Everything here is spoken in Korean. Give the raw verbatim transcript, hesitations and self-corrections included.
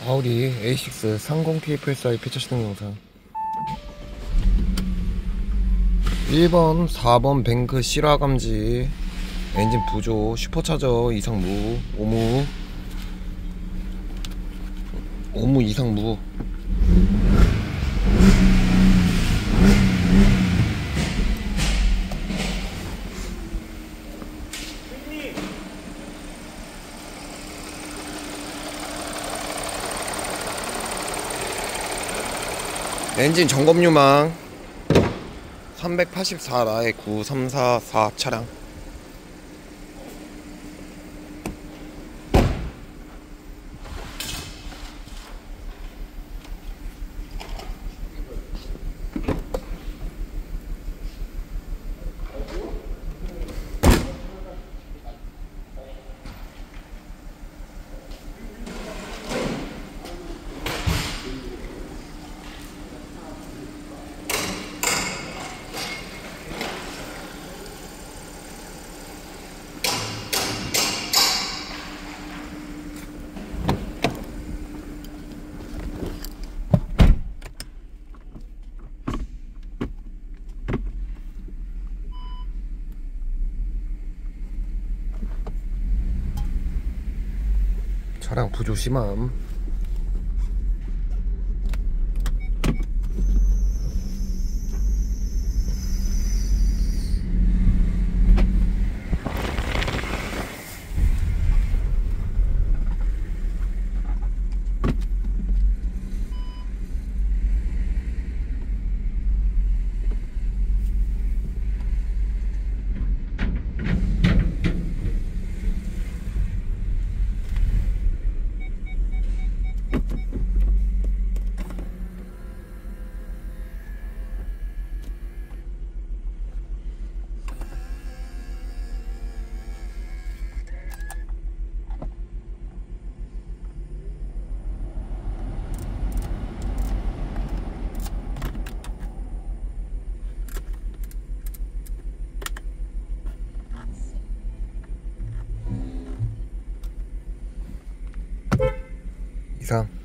아우디 에이식스 삼십 티에프에스아이 폐차 시동 영상. 일 번, 사 번 뱅크 실화 감지, 엔진 부조, 슈퍼차저 이상무, 오무, 오무 이상무. 엔진 점검 유망 삼백팔십사 라의 구삼사사 차량. 차량 부조 심함. 이상.